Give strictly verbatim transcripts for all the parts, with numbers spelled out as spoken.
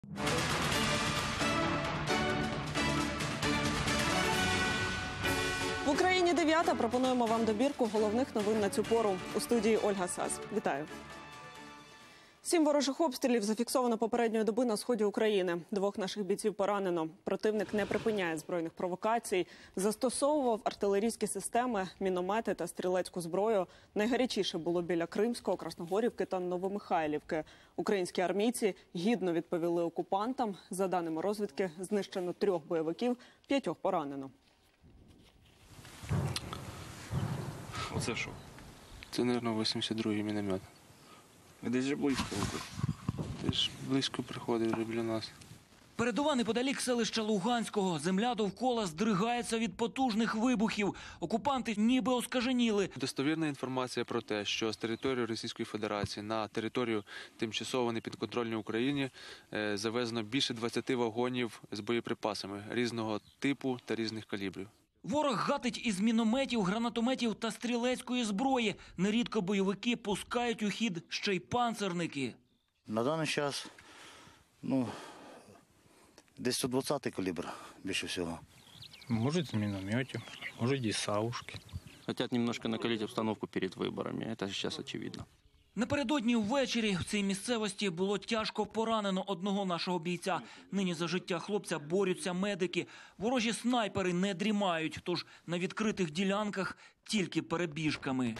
В Україні дев'ята. Пропонуємо вам добірку головних новин на цю пору. У студії Ольга Сас. Вітаю. Сім ворожих обстрілів зафіксовано попередньої доби на сході України. Двох наших бійців поранено. Противник не припиняє збройних провокацій. Застосовував артилерійські системи, міномети та стрілецьку зброю. Найгарячіше було біля Кримського, Красногорівки та Новомихайлівки. Українські армійці гідно відповіли окупантам. За даними розвідки, знищено трьох бойовиків, п'ятьох поранено. Оце що? Це, мабуть, вісімдесят другий міномет. Десь же близько. Ти ж близько приходить вже біля нас. Передова неподалік селища Луганського. Земля довкола здригається від потужних вибухів. Окупанти ніби оскаженіли. Достовірна інформація про те, що з території Російської Федерації на територію тимчасово непідконтрольної Україні завезено більше двадцяти вагонів з боєприпасами різного типу та різних калібрів. Ворог гатить із мінометів, гранатометів та стрілецької зброї. Нерідко бойовики пускають у хід ще й панцерники. На даний час, ну, десь сто двадцятий калібр більше всього. Может, с минометов, может, и саушки. Хотят немножко накалить обстановку перед выборами. Это сейчас очевидно. Напередодні ввечері в цій місцевості було тяжко поранено одного нашого бійця. Нині за життя хлопця борються медики. Ворожі снайпери не дрімають, тож на відкритих ділянках тільки перебіжками.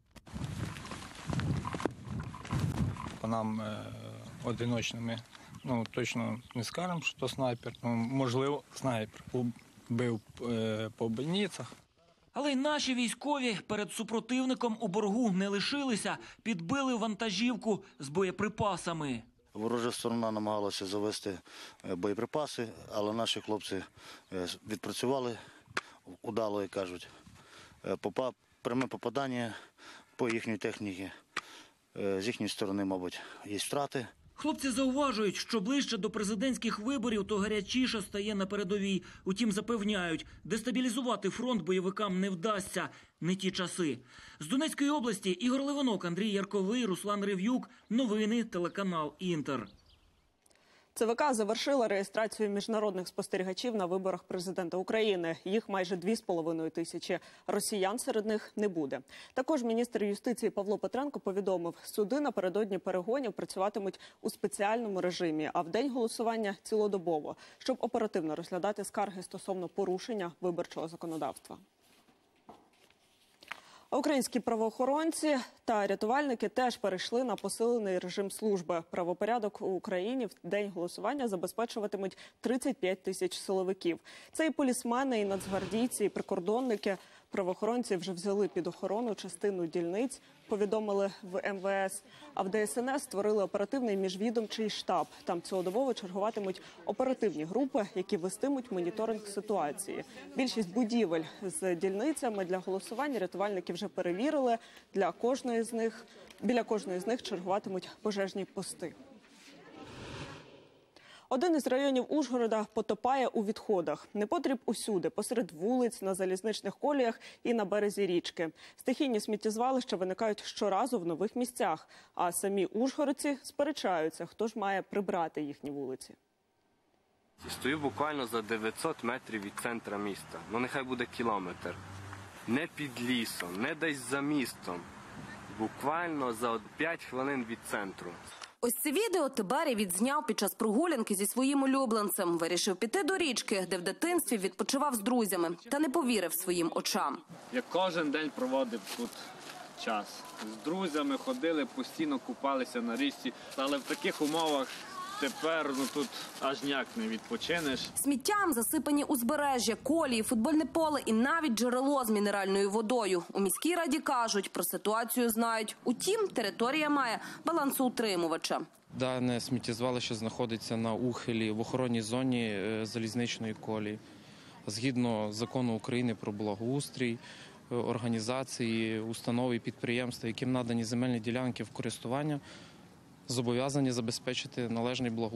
По нам е, одиночними, ну, точно не скажемо, що то снайпер. Ну, можливо, снайпер бив е, по больницях. Але й наші військові перед супротивником у боргу не лишилися, підбили вантажівку з боєприпасами. Ворожа сторона намагалася завести боєприпаси, але наші хлопці відпрацювали удало, як кажуть. Пряме попадання по їхній техніці. З їхньої сторони, мабуть, є втрати. Хлопці зауважують, що ближче до президентських виборів, то гарячіше стає на передовій. Утім, запевняють, дестабілізувати фронт бойовикам не вдасться. Не ті часи. З Донецької області Ігор Левинок, Андрій Ярковий, Руслан Рев'юк. Новини, телеканал «Інтер». ЦВК завершила реєстрацію міжнародних спостерігачів на виборах президента України. Їх майже дві з половиною тисячі. Росіян серед них не буде. Також міністр юстиції Павло Петренко повідомив, суди напередодні перегонів працюватимуть у спеціальному режимі, а в день голосування – цілодобово, щоб оперативно розглядати скарги стосовно порушення виборчого законодавства. Українські правоохоронці та рятувальники теж перейшли на посилений режим служби. Правопорядок у Україні в день голосування забезпечуватимуть тридцять п'ять тисяч силовиків. Це і полісмени, і нацгвардійці, і прикордонники. Правоохоронці вже взяли під охорону частину дільниць, повідомили в ем ве ес. А в де ес ен ес створили оперативний міжвідомчий штаб. Там цілодобово чергуватимуть оперативні групи, які вестимуть моніторинг ситуації. Більшість будівель з дільницями для голосування рятувальники вже перевірили. Для кожної з них, біля кожної з них чергуватимуть пожежні пости. Один із районів Ужгорода потопає у відходах. Непотріб усюди, посеред вулиць, на залізничних коліях і на березі річки. Стихійні сміттєзвалища виникають щоразу в нових місцях, а самі ужгородці сперечаються, хто ж має прибрати їхні вулиці. Стою буквально за дев'ятсот метрів від центра міста. Ну нехай буде кілометр. Не під лісом, не десь за містом. Буквально за п'ять хвилин від центру. Ось це відео Тибарій відзняв під час прогулянки зі своїм улюбленцем. Вирішив піти до річки, де в дитинстві відпочивав з друзями. Та не повірив своїм очам. Я кожен день проводив тут час. З друзями ходили, постійно купалися на річці. Але в таких умовах тепер ну, тут аж ніяк не відпочинеш. Сміттям засипані узбережжя, колії, футбольне поле і навіть джерело з мінеральною водою. У міській раді кажуть, про ситуацію знають. Утім, територія має балансоутримувача. Дане сміттєзвалище знаходиться на ухилі в охоронній зоні залізничної колії. Згідно закону України про благоустрій, організації, установи і підприємства, яким надані земельні ділянки в користування, зобов'язані забезпечити належний благоустрій.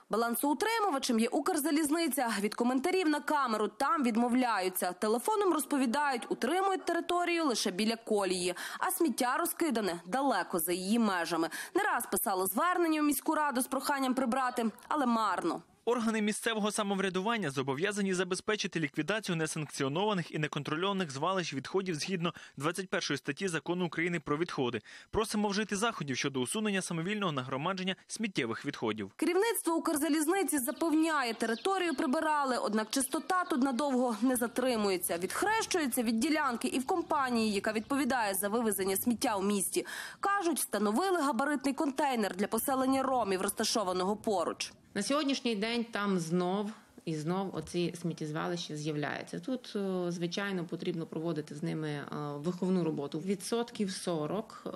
Балансоутримувачем є Укрзалізниця. Від коментарів на камеру там відмовляються. Телефоном розповідають, утримують територію лише біля колії, а сміття розкидане далеко за її межами. Не раз писали звернення у міську раду з проханням прибрати, але марно. Органи місцевого самоврядування зобов'язані забезпечити ліквідацію несанкціонованих і неконтрольованих звалищ відходів згідно двадцять першої статті Закону України про відходи. Просимо вжити заходів щодо усунення самовільного нагромадження сміттєвих відходів. Керівництво Укрзалізниці запевняє, територію прибирали, однак чистота тут надовго не затримується. Відхрещується від ділянки і в компанії, яка відповідає за вивезення сміття у місті. Кажуть, встановили габаритний контейнер для поселення ромів, розташованого поруч. На сьогоднішній день там знов і знов оці сміттєзвалища з'являються. Тут, звичайно, потрібно проводити з ними виховну роботу. Відсотків сорок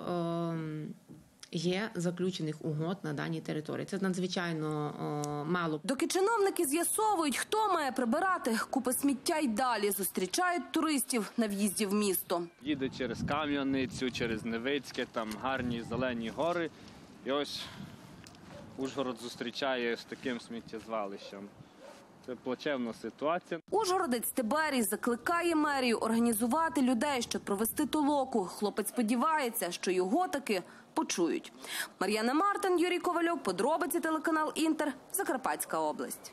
є заключених угод на даній території. Це надзвичайно мало. Доки чиновники з'ясовують, хто має прибирати, купи сміття й далі зустрічають туристів на в'їзді в місто. Їде через Кам'яницю, через Невицьке, там гарні зелені гори. І ось Ужгород зустрічає з таким сміттєзвалищем. Це плачевна ситуація. Ужгородець Тиберій закликає мерію організувати людей, щоб провести толоку. Хлопець сподівається, що його таки почують. Мар'яна Мартин, Юрій Ковальов, подробиці, телеканал «Інтер», Закарпатська область.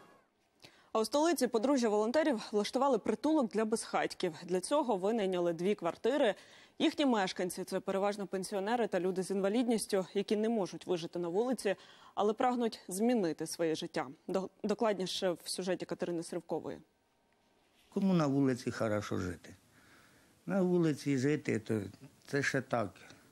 А у столиці подружжя волонтерів влаштували притулок для безхатьків. Для цього винайняли дві квартири. Їхні мешканці – це переважно пенсіонери та люди з інвалідністю, які не можуть вижити на вулиці, але прагнуть змінити своє життя. Докладніше в сюжеті Катерини Сривкової. Кому на вулиці хорошо жити? На вулиці жити – то це ще так.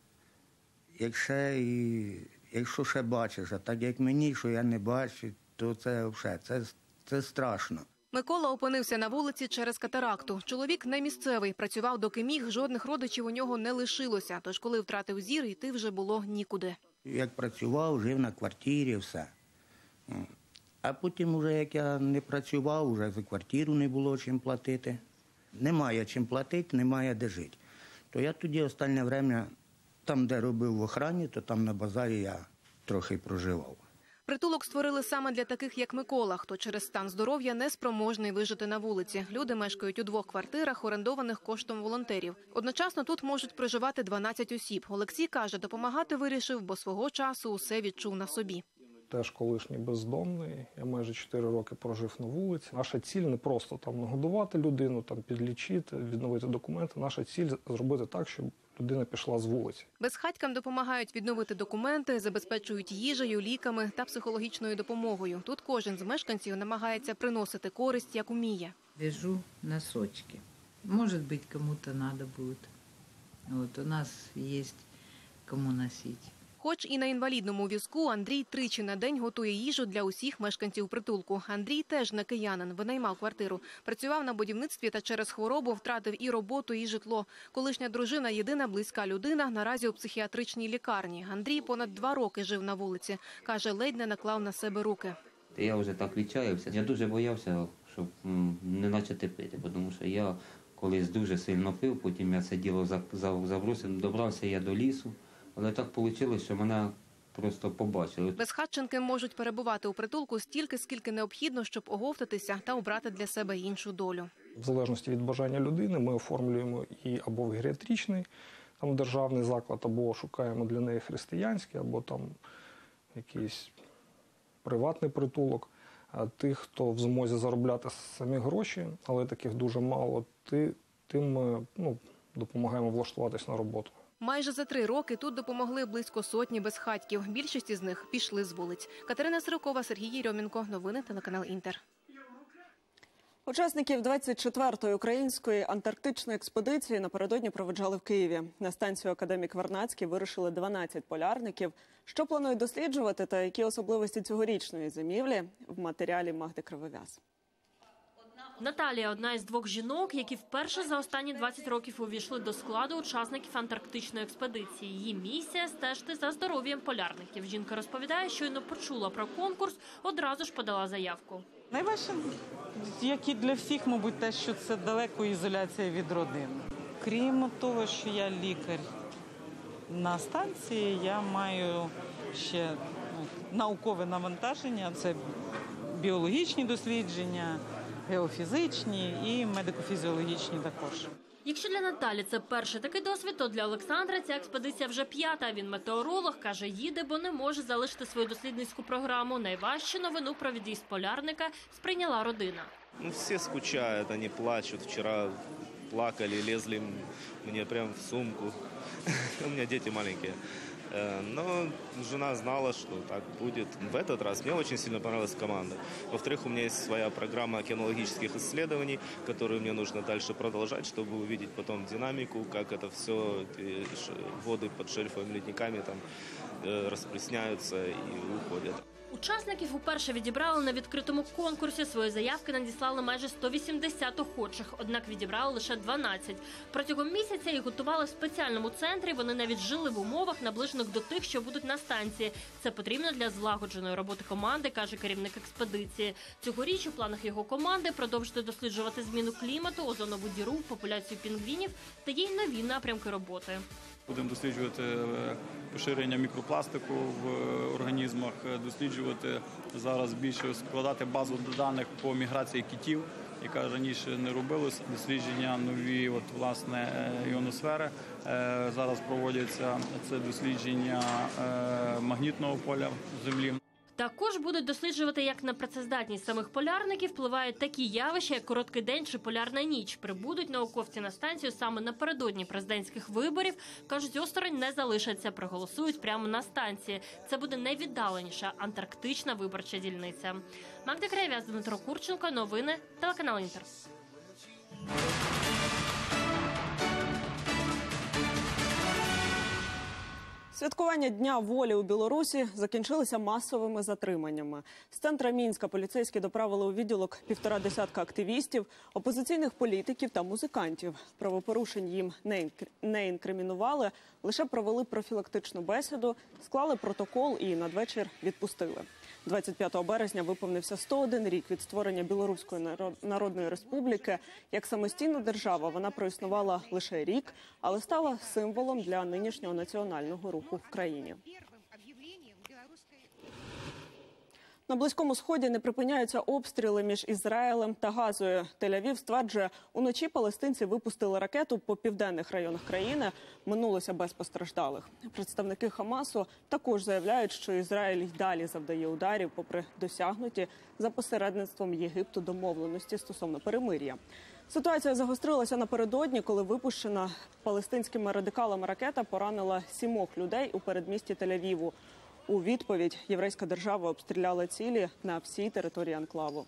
Якщо, і, якщо ще бачиш, а так як мені, що я не бачу, то це вже, це, це страшно. Микола опинився на вулиці через катаракту. Чоловік не місцевий, працював доки міг, жодних родичів у нього не лишилося. Тож коли втратив зір, йти вже було нікуди. Як працював, жив на квартирі, все. А потім, вже як я не працював, вже за квартиру не було чим платити. Немає чим платити, немає де жити. То я тоді останнє время, там де робив в охрані, то там на базарі я трохи проживав. Притулок створили саме для таких, як Микола, хто через стан здоров'я не спроможний вижити на вулиці. Люди мешкають у двох квартирах, орендованих коштом волонтерів. Одночасно тут можуть проживати дванадцять осіб. Олексій каже, допомагати вирішив, бо свого часу усе відчув на собі. Теж колишній бездомний, я майже чотири роки прожив на вулиці. Наша ціль не просто там нагодувати людину, там підлічити, відновити документи. Наша ціль – зробити так, щоб людина пішла з вулиці. Безхатькам допомагають відновити документи, забезпечують їжею, ліками та психологічною допомогою. Тут кожен з мешканців намагається приносити користь, як уміє. Вяжу носочки. Може бути, кому-то треба буде. От, у нас є кому носити. Хоч і на інвалідному візку, Андрій тричі на день готує їжу для усіх мешканців притулку. Андрій теж не киянин, винаймав квартиру. Працював на будівництві та через хворобу втратив і роботу, і житло. Колишня дружина – єдина близька людина, наразі у психіатричній лікарні. Андрій понад два роки жив на вулиці. Каже, ледь не наклав на себе руки. Я вже так відчаявся. Я дуже боявся, щоб не почати пити, тому що я колись дуже сильно пив, потім я це діло забросив. Добрався я до лісу. Але так вийшло, що мене просто побачили. Безхатченки можуть перебувати у притулку стільки, скільки необхідно, щоб оговтатися та обрати для себе іншу долю. В залежності від бажання людини ми оформлюємо і або в геріатричний там, державний заклад, або шукаємо для неї християнський, або там якийсь приватний притулок. А тих, хто в змозі заробляти самі гроші, але таких дуже мало, тим ми ну, допомагаємо влаштуватись на роботу. Майже за три роки тут допомогли близько сотні безхатьків. Більшість із них пішли з вулиць. Катерина Сирокова, Сергій Єрьомінко. Новини, телеканал «Інтер». Учасників двадцять четвертої української антарктичної експедиції напередодні проведжали в Києві. На станцію «Академік Вернадський» вирушили дванадцять полярників. Що планують досліджувати та які особливості цьогорічної зимівлі – в матеріалі Магди Кривовяз. Наталія – одна із двох жінок, які вперше за останні двадцять років увійшли до складу учасників антарктичної експедиції. Її місія – стежити за здоров'ям полярників. Жінка розповідає, щойно почула про конкурс, одразу ж подала заявку. Найважче, як і для всіх, мабуть, те, що це далеко ізоляція від родини. Крім того, що я лікар на станції, я маю ще ну, наукове навантаження. Це біологічні дослідження, геофізичні і медико-фізіологічні також. Якщо для Наталі це перший такий досвід, то для Олександра ця експедиція вже п'ята. Він метеоролог, каже, їде, бо не може залишити свою дослідницьку програму. Найважчу новину про від'їзд полярника сприйняла родина. Ну, все скучают, они плачут. Вчера плакали, лезли мне прям в сумку. У меня дети маленькие. Но жена знала, что так будет. В этот раз мне очень сильно понравилась команда. Во-вторых, у меня есть своя программа океанологических исследований, которую мне нужно дальше продолжать, чтобы увидеть потом динамику, как это все, воды под шельфовыми ледниками там расплесняются и уходят. Учасників уперше відібрали на відкритому конкурсі. Свої заявки надіслали майже сто вісімдесят охочих, однак відібрали лише дванадцять. Протягом місяця їх готували в спеціальному центрі. Вони навіть жили в умовах, наближених до тих, що будуть на станції. Це потрібно для злагодженої роботи команди, каже керівник експедиції. Цьогоріч у планах його команди продовжити досліджувати зміну клімату, озонову діру, популяцію пінгвінів та є й нові напрямки роботи. Будемо досліджувати поширення мікропластику в організмах, досліджувати зараз більше, складати базу даних по міграції китів, яка раніше не робилась, дослідження нові, от, власне, іоносфери. Зараз проводяться це дослідження магнітного поля Землі. Також будуть досліджувати, як на працездатність самих полярників впливають такі явища, як короткий день чи полярна ніч. Прибудуть науковці на станцію саме напередодні президентських виборів. Кажуть, осторонь не залишаться, проголосують прямо на станції. Це буде найвіддаленіша антарктична виборча дільниця. Магда Краєв'яз, Дмитро Курченко, новини, телеканал Інтер. Святкування Дня волі у Білорусі закінчилися масовими затриманнями. З центра Мінська поліцейські доправили у відділок півтора десятка активістів, опозиційних політиків та музикантів. Правопорушень їм не інкримінували, лише провели профілактичну бесіду, склали протокол і надвечір відпустили. двадцять п'ятого березня виповнився сто один рік від створення Білоруської Народної Республіки. Як самостійна держава вона проіснувала лише рік, але стала символом для нинішнього національного руху в країні. На Близькому Сході не припиняються обстріли між Ізраїлем та Газою. Тель-Авів стверджує, уночі палестинці випустили ракету по південних районах країни, минулося без постраждалих. Представники Хамасу також заявляють, що Ізраїль й далі завдає ударів, попри досягнуті за посередництвом Єгипту домовленості стосовно перемир'я. Ситуація загострилася напередодні, коли випущена палестинськими радикалами ракета поранила сімох людей у передмісті Тель-Авіву. У відповідь єврейська держава обстріляла цілі на всій території анклаву.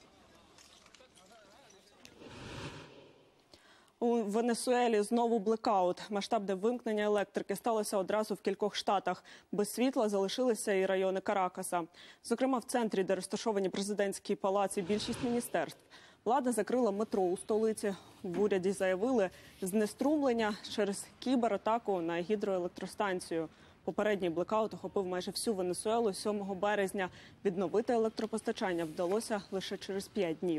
У Венесуелі знову блекаут. Масштабне вимкнення електрики сталося одразу в кількох штатах. Без світла залишилися і райони Каракаса. Зокрема, в центрі, де розташовані президентський палац і більшість міністерств. Влада закрила метро у столиці. В уряді заявили знеструмлення через кібератаку на гідроелектростанцію. Попередній блекаут охопив майже всю Венесуелу сьомого березня. Відновити електропостачання вдалося лише через п'ять днів.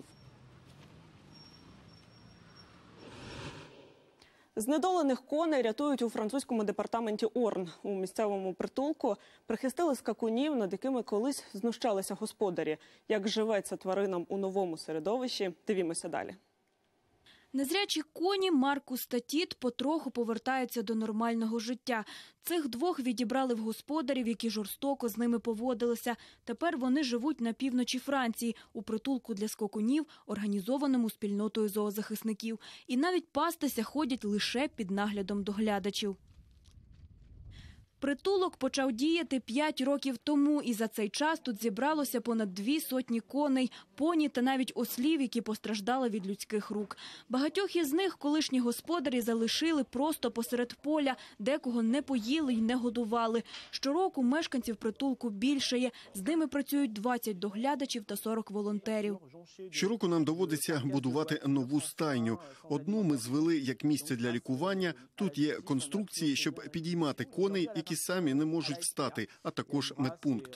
Знедолених коней рятують у французькому департаменті Орн. У місцевому притулку прихистили скакунів, над якими колись знущалися господарі. Як живеться тваринам у новому середовищі, дивімося далі. Незрячі коні Маркус та Тіт потроху повертаються до нормального життя. Цих двох відібрали в господарів, які жорстоко з ними поводилися. Тепер вони живуть на півночі Франції, у притулку для скакунів, організованому спільнотою зоозахисників. І навіть пастися ходять лише під наглядом доглядачів. Притулок почав діяти п'ять років тому, і за цей час тут зібралося понад дві сотні коней, поні та навіть ослів, які постраждали від людських рук. Багатьох із них колишні господарі залишили просто посеред поля, декого не поїли й не годували. Щороку мешканців притулку більшає, з ними працюють двадцять доглядачів та сорок волонтерів. Щороку нам доводиться будувати нову стайню. Одну ми звели як місце для лікування. Тут є конструкції, щоб підіймати коней, які самі не можуть встати, а також медпункт.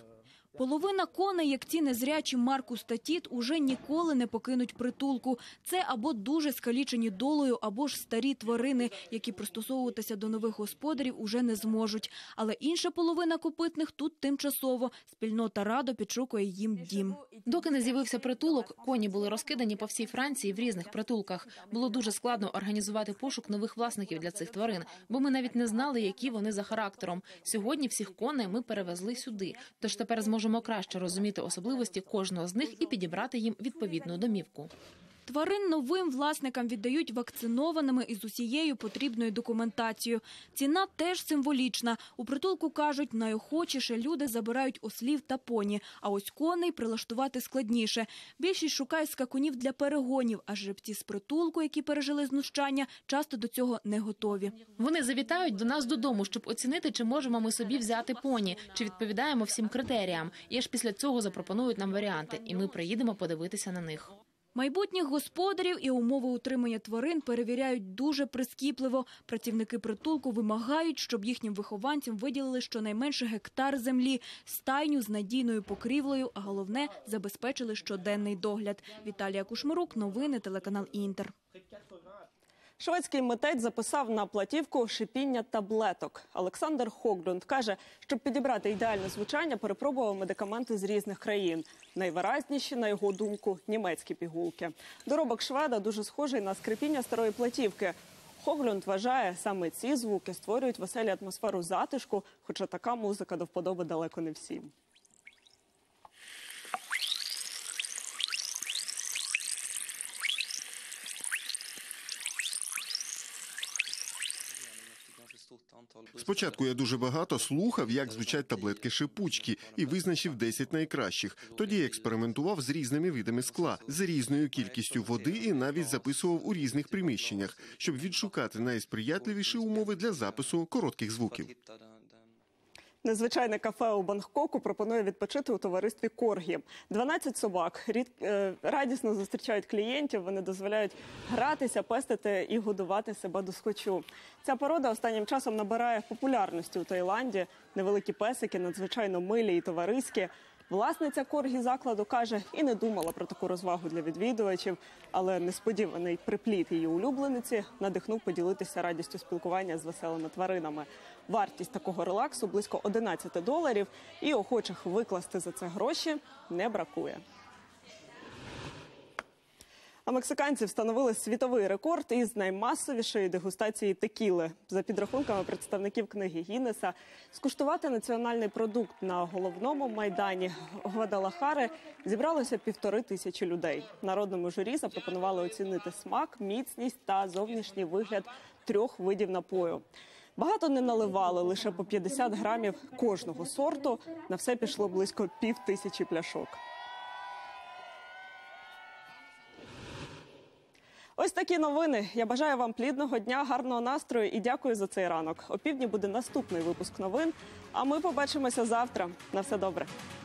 Половина коней, як ці незрячі Маркус та Тіт, уже ніколи не покинуть притулку. Це або дуже скалічені долею, або ж старі тварини, які пристосовуватися до нових господарів уже не зможуть. Але інша половина копитних тут тимчасово. Спільнота радо підшукує їм дім. Доки не з'явився притулок, коні були розкидані по всій Франції в різних притулках. Було дуже складно організувати пошук нових власників для цих тварин, бо ми навіть не знали, які вони за характером. Сьогодні всіх коней ми перевезли сюди, тож тепер зможемо краще розуміти особливості кожного з них і підібрати їм відповідну домівку. Тварин новим власникам віддають вакцинованими із усією потрібною документацією. Ціна теж символічна. У притулку кажуть, найохочіше люди забирають ослів та поні, а ось коней прилаштувати складніше. Більшість шукають скакунів для перегонів, а жеребці з притулку, які пережили знущання, часто до цього не готові. Вони завітають до нас додому, щоб оцінити, чи можемо ми собі взяти поні, чи відповідаємо всім критеріям. І аж після цього запропонують нам варіанти, і ми приїдемо подивитися на них. Майбутніх господарів і умови утримання тварин перевіряють дуже прискіпливо. Працівники притулку вимагають, щоб їхнім вихованцям виділили щонайменше гектар землі, стайню з надійною покрівлею, а головне – забезпечили щоденний догляд. Віталія Кушмирук, новини, телеканал «Інтер». Шведський митець записав на платівку шипіння таблеток. Олександр Хоглунд каже, щоб підібрати ідеальне звучання, перепробував медикаменти з різних країн. Найвиразніші, на його думку, німецькі пігулки. Доробок шведа дуже схожий на скрипіння старої платівки. Хоглунд вважає, саме ці звуки створюють веселі атмосферу затишку, хоча така музика до вподоби далеко не всім. Спочатку я дуже багато слухав, як звучать таблетки-шипучки, і визначив десять найкращих. Тоді я експериментував з різними видами скла, з різною кількістю води і навіть записував у різних приміщеннях, щоб відшукати найсприятливіші умови для запису коротких звуків. Незвичайне кафе у Бангкоку пропонує відпочити у товаристві коргі. дванадцять собак рід, е, радісно зустрічають клієнтів, вони дозволяють гратися, пестити і годувати себе досхочу. Ця порода останнім часом набирає популярності у Таїланді. Невеликі песики, надзвичайно милі і товариські. Власниця коргі закладу каже, і не думала про таку розвагу для відвідувачів, але несподіваний припліт її улюблениці надихнув поділитися радістю спілкування з веселими тваринами. Вартість такого релаксу близько одинадцять доларів, і охочих викласти за це гроші не бракує. А мексиканці встановили світовий рекорд із наймасовішої дегустації текіли. За підрахунками представників книги Гіннеса, скуштувати національний продукт на головному майдані Гвадалахари зібралося півтори тисячі людей. Народному журі запропонували оцінити смак, міцність та зовнішній вигляд трьох видів напою. Багато не наливали, лише по п'ятдесят грамів кожного сорту. На все пішло близько пів тисячі пляшок. Ось такі новини. Я бажаю вам плідного дня, гарного настрою і дякую за цей ранок. О півдні буде наступний випуск новин, а ми побачимося завтра. На все добре.